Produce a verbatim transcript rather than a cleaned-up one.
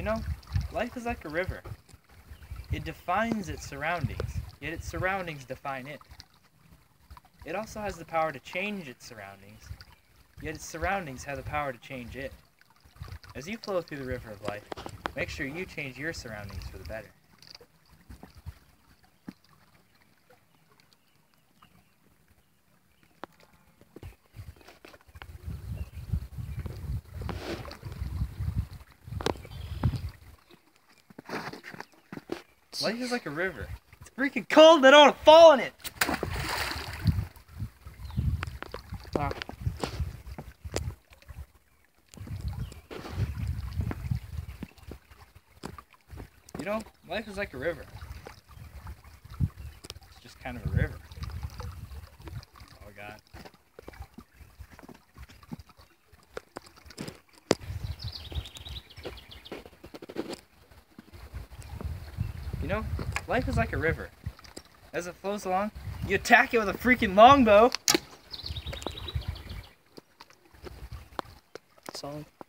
know, life is like a river. It defines its surroundings, yet its surroundings define it. It also has the power to change its surroundings, yet its surroundings have the power to change it. As you flow through the river of life, make sure you change your surroundings for the better. Life is like a river. It's freaking cold and I don't want to fall in it. Wow. You know, life is like a river. It's just kind of a river. That's all I got. You know, life is like a river. As it flows along, you attack it with a freaking longbow. Solid.